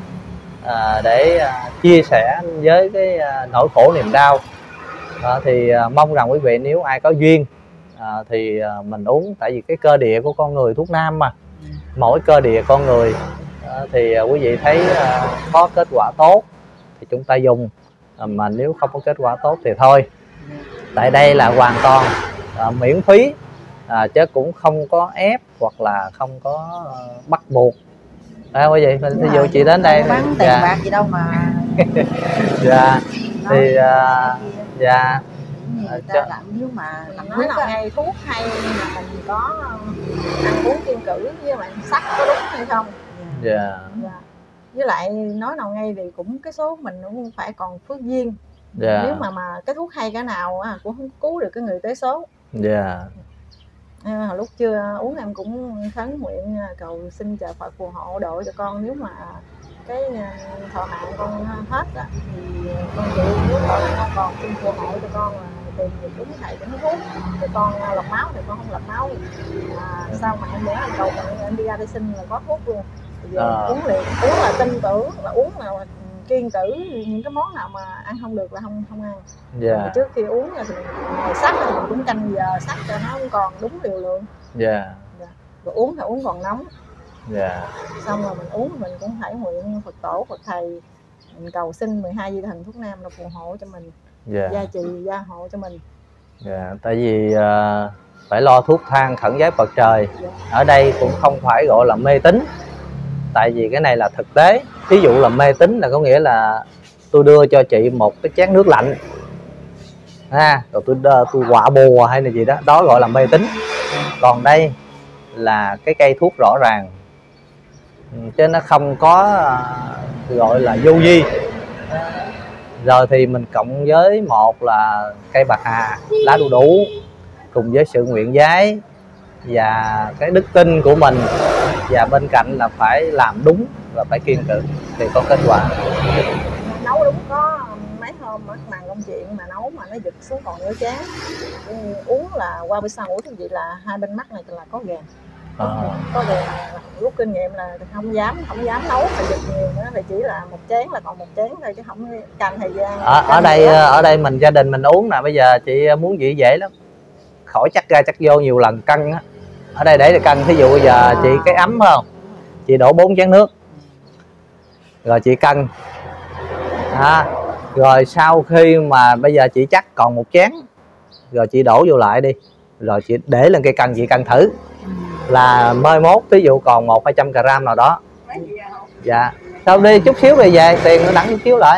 để chia sẻ với cái nỗi khổ niềm đau. Thì mong rằng quý vị nếu ai có duyên thì mình uống, tại vì cái cơ địa của con người thuốc nam mà, mỗi cơ địa con người thì quý vị thấy có kết quả tốt thì chúng ta dùng, mà nếu không có kết quả tốt thì thôi. Tại đây là hoàn toàn miễn phí, chứ cũng không có ép hoặc là không có bắt buộc. Quý vị, ví dụ chị đến đây bán tiền bạc gì đâu mà dạ thì dạ làm, nếu mà mình nói là ngay thuốc hay mà mình có ăn uống kiêng cữ với lại sắc có đúng hay không. Dạ. Với lại nói nào ngay thì cũng cái số mình cũng phải còn phước duyên. Nếu mà cái thuốc hay cái nào cũng không cứu được cái người tới số. Lúc chưa uống em cũng khấn nguyện cầu xin trời Phật phù hộ độ cho con, nếu mà cái thọ hạn con hết thì con chịu, nếu thọ hạn không còn xin phù hộ cho con là tìm được đúng thầy đúng thuốc thì con lọc máu thì con không lọc máu. Sau mà em để em cầu nguyện em đi ra đi xin là có thuốc luôn. Uống liền, uống là tin tưởng, là uống là kiêng cữ, những cái món nào mà ăn không được là không ăn. Trước khi uống thì mình sắc thì mình cũng canh giờ sắc cho nó còn đúng liều lượng. Rồi uống thì uống còn nóng. Xong rồi mình uống mình cũng phải nguyện Phật tổ Phật thầy, mình cầu xin 12 vị thần thuốc nam là phù hộ cho mình, gia trì gia hộ cho mình. Tại vì phải lo thuốc thang khẩn giái Phật trời. Ở đây cũng không phải gọi là mê tín, tại vì cái này là thực tế. Ví dụ là mê tín là có nghĩa là tôi đưa cho chị một cái chén nước lạnh rồi tôi quạ bùa hay là gì đó, đó gọi là mê tín. Còn đây là cái cây thuốc rõ ràng, chứ nó không có gọi là vô vi. Rồi thì mình cộng với một là cây bạc hà, lá đu đủ, cùng với sự nguyện giái và cái đức tin của mình, và bên cạnh là phải làm đúng và phải kiên cử thì có kết quả. Nấu đúng có mấy hôm mất màn công chuyện mà nấu mà nó giật xuống còn nửa chén. Uống là qua bữa sau uống thì vậy là hai bên mắt này là có gàn. Có gàn, rút kinh nghiệm là không dám nấu mà giật nhiều nữa, thì chỉ là một chén là còn một chén thôi chứ không canh thời gian. Ở đây mình gia đình mình uống nè, bây giờ chị muốn gì dễ lắm, khỏi chắc ra chắc vô nhiều lần cân á. Ở đây để cân, thí dụ bây giờ chị cái ấm phải không, chị đổ 4 chén nước rồi chị cân rồi sau khi mà bây giờ chị chắc còn một chén rồi chị đổ vô lại đi, rồi chị để lên cây cân, chị cân thử là mai mốt ví dụ còn 100-200 gram nào đó. Sao đi chút xíu rồi về, tiền nó đẳng chút xíu lại,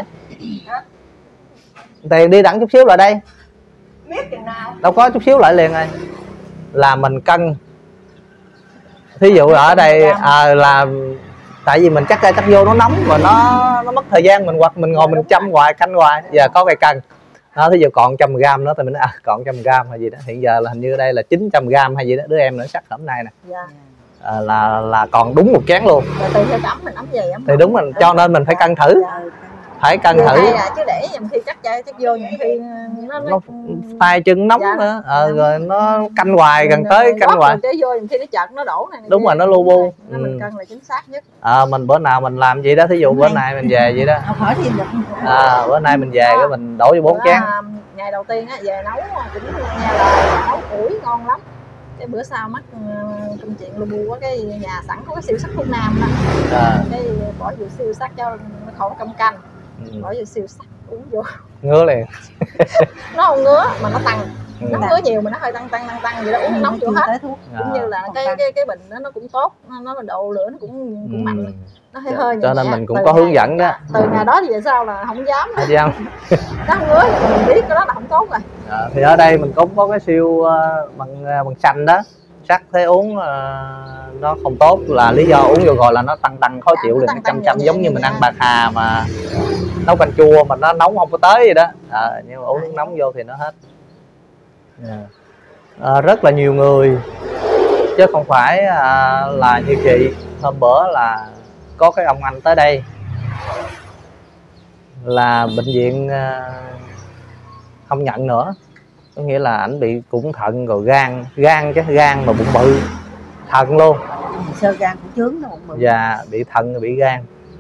tiền đi đẳng chút xíu lại đây, đâu có chút xíu lại liền rồi là mình cân. Thí dụ ở đây là tại vì mình chắc ra chắc vô nó nóng và nó mất thời gian mình, hoặc mình ngồi mình chăm hoài canh hoài. Giờ có cây cân thí dụ còn 100 gram nữa thì mình nói còn 100 gram hay gì đó. Hiện giờ là hình như ở đây là 900 gram hay gì đó, đứa em nữa sắc hôm nay nè. Là còn đúng một chén luôn. Thì đúng mình, cho nên mình phải cân thử. Phải cân thử chứ để nhiều khi chắc vô, nhiều khi nó tay chân nóng nữa, rồi nó canh hoài, gần tới canh hoài vô, nhiều khi nó chật nó đổ này. Đúng rồi, nó lu bu. Mình cân là chính xác nhất. Mình bữa nào mình làm vậy đó, thí dụ bữa nay mình về vậy đó, bữa nay mình về cái mình đổ vô 4 chén. ngày đầu tiên á về nấu cũng nghe lời, nấu củi ngon lắm. Cái bữa sau mắc công chuyện lu bu á, cái nhà sẵn có cái siêu sắc Phương Nam đó, cái bỏ vô siêu sắc cho nó khỏi cơm canh, bỏ vô siêu sắc uống vô ngứa liền. nó không ngứa mà nó tăng, nó ngứa nhiều mà nó hơi tăng vậy đó, uống nóng chưa hết. Cũng như là cái bình đó nó cũng tốt, nó độ lửa nó cũng mạnh, nó hơi cho nên mình cũng có hướng dẫn đó. Từ ngày đó thì về sau là không dám. Không dám. Nó không ngứa thì mình biết cái đó là không tốt rồi. Thì ở đây mình cũng có cái siêu bằng xanh đó, sắc thấy uống nó không tốt, là lý do uống vô rồi là nó tăng khó chịu liền, chăm giống như mình ăn bạc hà mà nấu canh chua mà nó nóng không có tới vậy đó. Nhưng mà uống nước nóng vô thì nó hết. Rất là nhiều người chứ không phải là như chị. Hôm bữa là có cái ông anh tới đây là bệnh viện không nhận nữa, có nghĩa là ảnh bị cũng thận rồi gan chứ gan mà bụng bự, thận luôn, sơ gan cũng chướng nó bụng bự. Và bị thận rồi bị gan,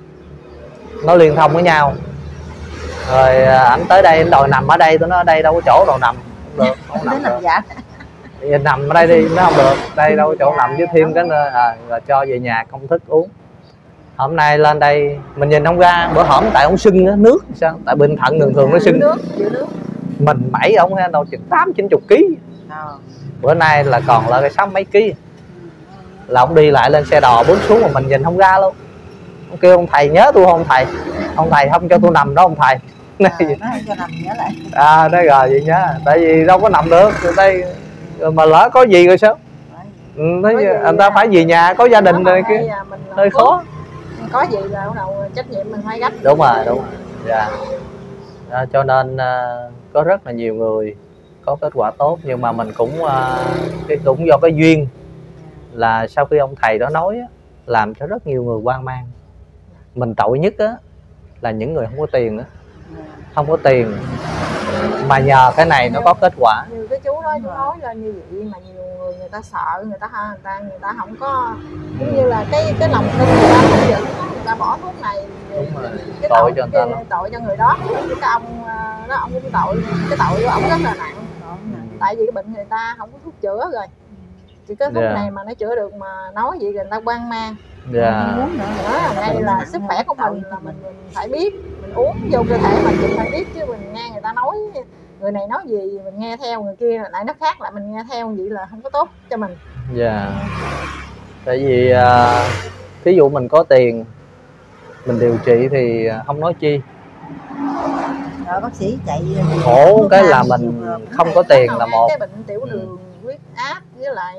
nó liên thông với nhau. Rồi ảnh tới đây ảnh đòi nằm ở đây, tôi nói ở đây đâu có chỗ đâu nằm, không được, không nằm được. Thì nằm ở đây đi, nó không được, đây đâu có chỗ nằm, với thêm cái rồi cho về nhà công thức uống. Hôm nay lên đây mình nhìn không ra, bữa hổm tại ông sưng á, nước sao, tại bệnh thận thường nó sưng nước. Mình mẩy ông hay đâu chừng 80-90 kg. Bữa nay là còn lại cái 60 mấy ký, là ông đi lại lên xe đò bước xuống mà mình nhìn không ra luôn. Ông kêu ông thầy nhớ tôi không thầy, ông thầy không cho tôi nằm đó ông thầy. Nó không cho nằm nhớ lại. Đấy rồi vậy nhá, tại vì đâu có nằm được từ đây mà lỡ có gì rồi sao? Thấy người ta phải về nhà có gia đình rồi kia hơi khó. Có gì là bắt đầu trách nhiệm mình phải gấp. Đúng rồi. Dạ. Cho nên có rất là nhiều người có kết quả tốt, nhưng mà mình cũng cũng do cái duyên là sau khi ông thầy đó nói á, làm cho rất nhiều người hoang mang. Mình tội nhất á là những người không có tiền nữa, không có tiền mà nhờ cái này nó có kết quả. Như cái chú đó chú nói là như vậy mà nhiều người ta sợ, người ta không có cũng như là cái lòng tin người ta không dẫn, người ta bỏ thuốc này. Cái tội cho người ta, tội cho người đó. Cái ông đó ông cũng tội, cái tội của ông rất là nặng. Tại vì cái bệnh người ta không có thuốc chữa rồi, chỉ có thuốc này mà nó chữa được, mà nói vậy người ta hoang mang. Đó là ngay là sức khỏe của mình là mình phải biết, mình uống vô cơ thể mình phải biết, chứ mình nghe người ta nói, người này nói gì mình nghe theo, người kia lại nó khác lại mình nghe theo, vậy là không có tốt cho mình. Tại vì ví dụ mình có tiền mình điều trị thì không nói chi. Rồi bác sĩ chạy khổ cái là mình không có tiền là một. Cái bệnh tiểu đường, huyết áp với lại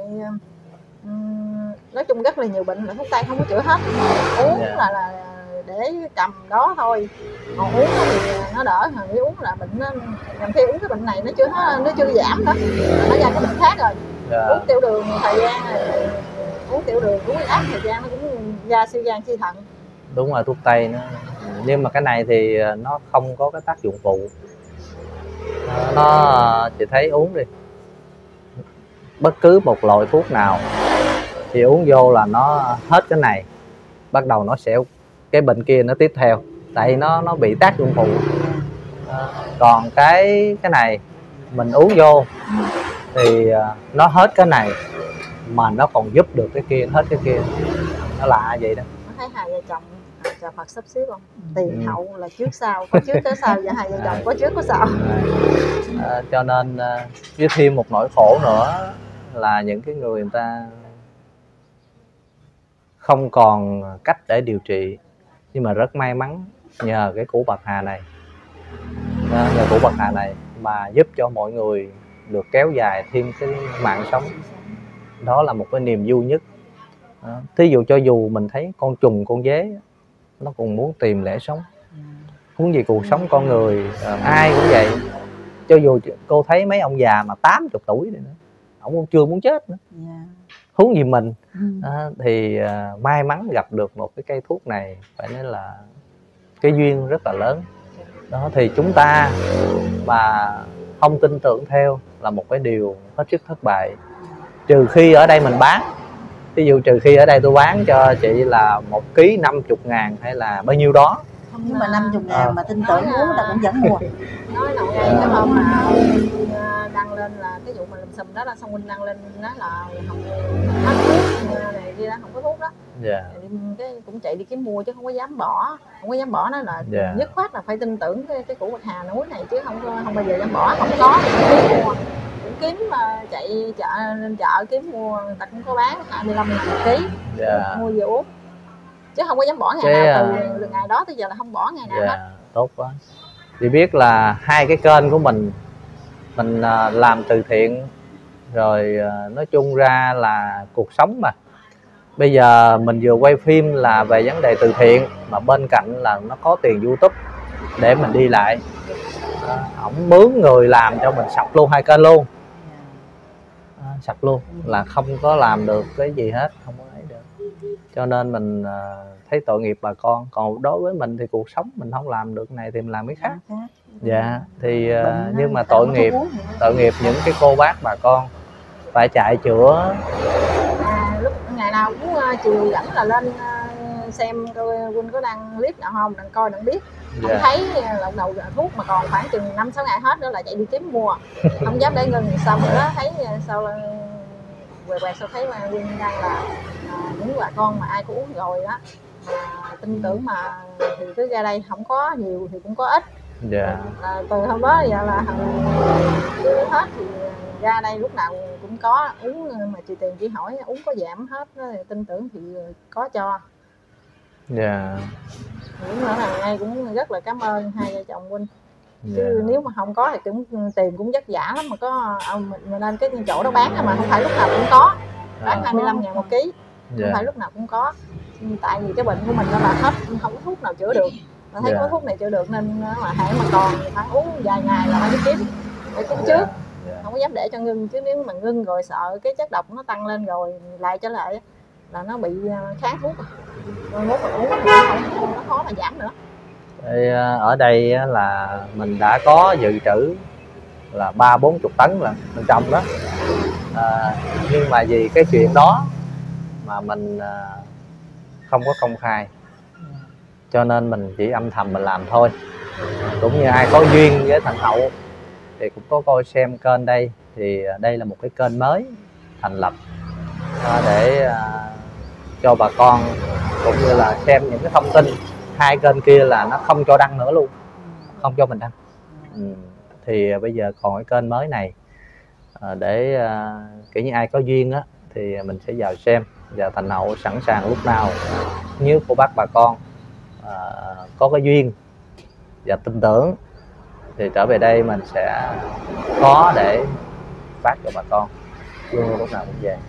nói chung rất là nhiều bệnh là thuốc tây không có chữa hết. Uống là để cầm đó thôi, còn uống thì nó đỡ, mà nếu uống là bệnh nó làm khi uống cái bệnh này nó chưa giảm nữa, nó ra cái bệnh khác rồi. Uống tiểu đường thời gian này, uống tiểu đường uống huyết áp thời gian nó cũng ra suy gan suy thận. Đúng rồi, thuốc tây nó, nhưng mà cái này thì nó không có cái tác dụng phụ. Nó chị thấy uống đi, bất cứ một loại thuốc nào thì uống vô là nó hết cái này, bắt đầu nó sẽ cái bệnh kia nó tiếp theo, tại nó bị tác dụng phụ. Còn cái này mình uống vô thì nó hết cái này mà nó còn giúp được cái kia, hết cái kia, nó lạ vậy đó. Thấy hai vợ chồng chào Phật sắp xếp không? Tiền hậu là trước sau, có trước có sau, và hai vợ chồng có trước có sau. Cho nên với thêm một nỗi khổ nữa là những cái người ta không còn cách để điều trị, nhưng mà rất may mắn nhờ cái củ bạc hà này, nhờ củ bạc hà này mà giúp cho mọi người được kéo dài thêm cái mạng sống. Đó là một cái niềm vui nhất. Thí dụ cho dù mình thấy con trùng con dế nó còn muốn tìm lẽ sống, huống gì cuộc sống con người, ai cũng vậy. Cho dù cô thấy mấy ông già mà 80 tuổi rồi nữa, ông cũng chưa muốn chết nữa, huống gì mình. Thì may mắn gặp được một cái cây thuốc này, phải nói là cái duyên rất là lớn. Đó thì chúng ta mà không tin tưởng theo là một cái điều hết sức thất bại. Trừ khi ở đây mình bán, ví dụ trừ khi ở đây tôi bán cho chị là 1 ký 50.000 hay là bao nhiêu đó, Nhưng mà 50.000 mà tin tưởng uống ta cũng vẫn mua. Nói nào ngay cái hôm mà đăng lên là cái vụ mà lùm xùm đó là xong Huynh đăng lên đó là không hết thuốc này kia đó, không có thuốc đó. Cái cũng chạy đi kiếm mua chứ không có dám bỏ, nó là dứt khoát là phải tin tưởng cái củ bạc hà núi này chứ không bao giờ dám bỏ, không có thì kiếm mua. Cũng kiếm chạy lên chợ kiếm mua, người ta cũng có bán 25.000 ký, mua về uống chứ không có dám bỏ ngày nào, từ ngày đó tới giờ là không bỏ ngày nào hết. Tốt quá. Thì biết là hai cái kênh của mình làm từ thiện rồi, nói chung ra là cuộc sống mà. Bây giờ mình vừa quay phim là về vấn đề từ thiện, mà bên cạnh là nó có tiền YouTube để mình đi lại. Ổng mướn người làm cho mình sập luôn hai kênh luôn, sập luôn là không có làm được cái gì hết, không có lấy được. Cho nên mình thấy tội nghiệp bà con. Còn đối với mình thì cuộc sống mình không làm được này thì mình làm cái khác. Dạ thì nhưng mà tội nghiệp những cái cô bác bà con phải chạy chữa. Lúc ngày nào cũng chiều dẫn là lên xem coi Huynh có đăng clip nào không, đăng coi đặng biết. Không thấy lần đầu thuốc mà còn khoảng chừng 5-6 ngày hết nữa là chạy đi kiếm mua, không dám để ngừng. Xong rồi đó thấy sau là quẹt sao thấy mà Huynh đăng là những bà con mà ai có uống rồi đó mà tin tưởng mà thì cứ ra đây, không có nhiều thì cũng có ít. Từ hôm đó giờ là hết thì ra đây lúc nào cũng có uống, mà chị tiền chỉ hỏi uống có giảm hết đó, thì tin tưởng thì có cho. Những nữa là ngay cũng rất là cảm ơn hai vợ chồng Huynh. Chứ nếu mà không có thì cũng tiền cũng vất vả lắm, mà có mình lên cái chỗ đó bán mà không phải lúc nào cũng có, bán 25.000 một ký, không phải lúc nào cũng có. Tại vì cái bệnh của mình nó là hết, không có thuốc nào chữa được. Mà thấy có thuốc này chữa được nên mà hãy mà còn phải uống vài ngày là phải kiếm trước, không có dám để cho ngưng. Chứ nếu mà ngưng rồi sợ cái chất độc nó tăng lên rồi lại trở lại là nó bị kháng thuốc, rồi mốt mà uống nó khó mà giảm nữa. Thì ở đây là mình đã có dự trữ là 30-40 tấn là bên trong đó, nhưng mà vì cái chuyện đó mà mình không có công khai, cho nên mình chỉ âm thầm mình làm thôi. Cũng như ai có duyên với Thành Hậu thì cũng có coi xem kênh đây, thì đây là một cái kênh mới thành lập để cho bà con cũng như là xem những cái thông tin. Hai kênh kia là nó không cho đăng nữa luôn, không cho mình đăng. Thì bây giờ còn cái kênh mới này để kiểu như ai có duyên á thì mình sẽ vào xem. Và Thành Hậu sẵn sàng lúc nào nếu cô bác bà con có cái duyên và tin tưởng thì trở về đây mình sẽ có để phát cho bà con, luôn lúc nào cũng về.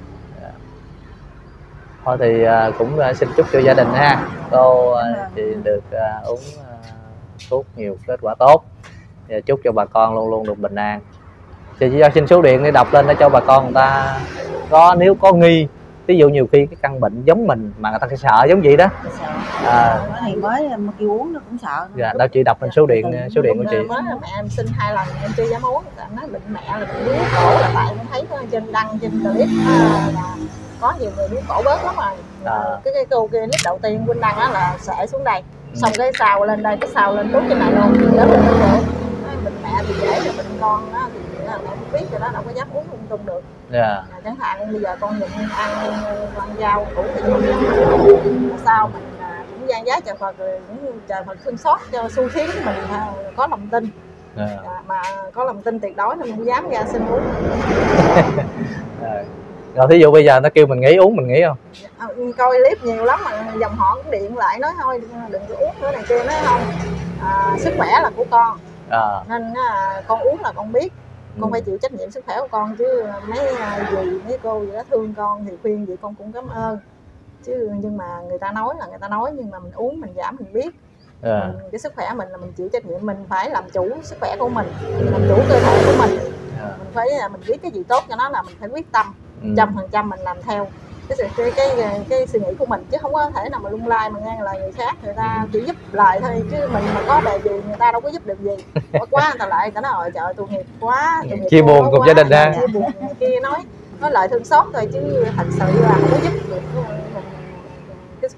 Thôi thì cũng xin chúc cho gia đình ha, cô chị được uống thuốc nhiều kết quả tốt, và chúc cho bà con luôn luôn được bình an. Chị chỉ cho xin số điện để đọc lên để cho bà con người ta có, nếu có nghi, ví dụ nhiều khi cái căn bệnh giống mình mà người ta sợ giống vậy đó. Thì mới kêu uống nó cũng sợ. Đâu chị đọc lên số điện của chị. Mới mẹ em sinh 2 lần em chưa dám uống, tại nói bệnh mẹ là bị điếu cổ, là tại em thấy trên đăng trên clip là có nhiều người điếu cổ bớt lắm rồi. Cái cô kia clip đầu tiên Huynh đăng là sệ xuống đây, xong cái sau lên đây, cái sau lên tuốt trên này luôn, đó là bệnh mẹ thì dễ, rồi bệnh con á thì mẹ không biết rồi đó, đâu có dám uống lung tung được. Chẳng hạn bây giờ con nhìn ăn rau củ thì sao mình cũng gian giá trời Phật, rồi cũng trời Phật thương xót cho xu khiến mình có lòng tin. Mà có lòng tin tuyệt đối nên mình dám ra xin uống. Rồi thí dụ bây giờ nó kêu mình nghỉ uống, mình nghỉ không? Coi clip nhiều lắm mà dòng họ cũng điện lại nói thôi đừng có uống nữa này kia, nói không sức khỏe là của con, nên con uống là con biết, con phải chịu trách nhiệm sức khỏe của con. Chứ mấy dì mấy cô gì đó thương con thì khuyên vậy con cũng cảm ơn. Chứ nhưng mà người ta nói là người ta nói, nhưng mà mình uống mình giảm mình biết. Cái sức khỏe mình là mình chịu trách nhiệm, mình phải làm chủ sức khỏe của mình, làm chủ cơ thể của mình. Mình phải mình biết cái gì tốt cho nó là mình phải quyết tâm 100% mình làm theo cái suy nghĩ của mình, chứ không có thể nào mà lung lay mà nghe lời người khác, người ta chỉ giúp lại thôi, chứ mình mà có đề gì người ta đâu có giúp được gì. Quá người ta lại, người ta nói trời tội nghiệp quá, chia buồn cùng gia đình ra, chia buồn kia nói lời thương xót thôi, chứ thật sự là không có giúp được cái sức khỏe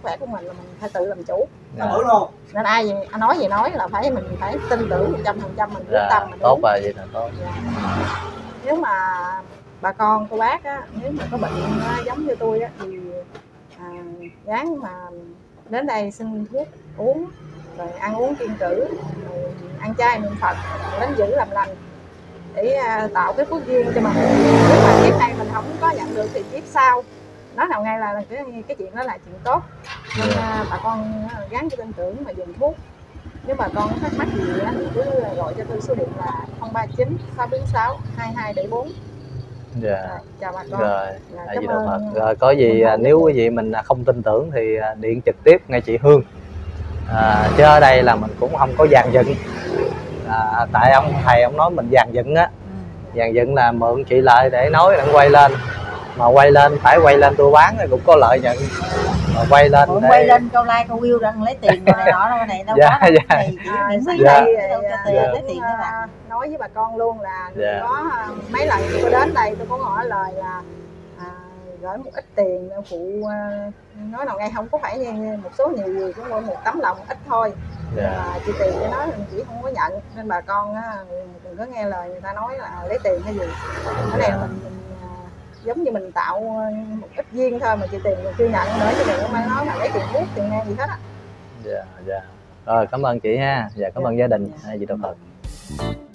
khỏe của mình là mình phải tự làm chủ. Nên ai gì nói gì nói là mình phải tin tưởng 100%, mình quyết tâm mình tốt rồi, vậy là tốt. Nếu mà bà con cô bác á, nếu mà có bệnh giống như tôi á, thì ráng mà đến đây xin thuốc uống, rồi ăn uống kiêng cữ, rồi ăn chay niệm Phật, đánh giữ làm lành để tạo cái phước duyên cho mình. Nếu mà kiếp này mình không có nhận được thì kiếp sau nói nào ngay là cái chuyện đó là chuyện tốt. Nên bà con gắng cho tin tưởng mà dùng thuốc. Nếu bà con thắc mắc gì thì cứ gọi cho tôi số điện là 039 646 2274. Dạ. Chào bà con. Rồi, rồi có gì nếu quý vị mình không tin tưởng thì điện trực tiếp ngay chị Hương. Chứ ở đây là mình cũng không có dàn dựng. Tại ông thầy ông nói mình dàn dựng á. Dàn dựng là mượn chị lại để nói đặng quay lên. Mà quay lên phải quay lên tôi bán thì cũng có lợi nhuận. Mà quay lên để... quay lên câu like câu view đang lấy tiền rồi này nọ đâu này đâu có đâu. Này miễn phí đây đâu cho tiền lấy tiền đấy bạn. Nói với bà con luôn là có mấy lần tôi đến đây tôi có hỏi lời là gửi một ít tiền phụ, nói nào ngay không có phải như một số nhiều người, cũng một tấm lòng ít thôi. Chị tiền cho nó chị không có nhận, nên bà con đừng có nghe lời người ta nói là lấy tiền hay gì. Cái này mình giống như mình tạo một ít duyên thôi, mà chị tiền mình chưa nhận nữa, chứ đừng có nói mà lấy tiền thuốc tiền nghe gì hết á. Dạ. Rồi cảm ơn chị ha. Dạ, cảm ơn gia đình chị Đạo Phật.